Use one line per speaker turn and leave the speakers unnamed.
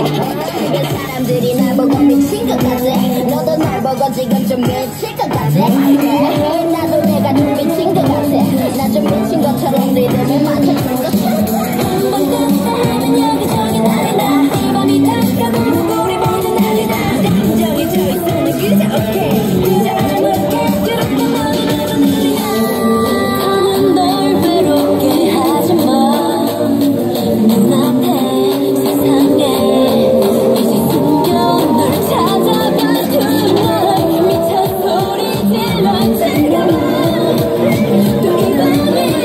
사람들이 날 보고 미친 것 같아. 너도 날 보고 지금 좀 미칠 것 같아. 나도 내가 좀 미친 것 같아. 나 좀 미친 것처럼 리듬을 맞춰준 것처럼. 한번 떴다 하면 여기저기 난리 나. 이 밤이 다가고 우리 모두 난리 나. 감정이 저 있으면 그저 오케이. 그저 I'm okay. 그렇게 너도 내로 난리야. 나는 널 외롭게 하지 마. 눈앞에 세상에 이제 숨겨온 널 찾아봐. tonight 미쳐 소리 질러 즐겨봐. 또 이 밤이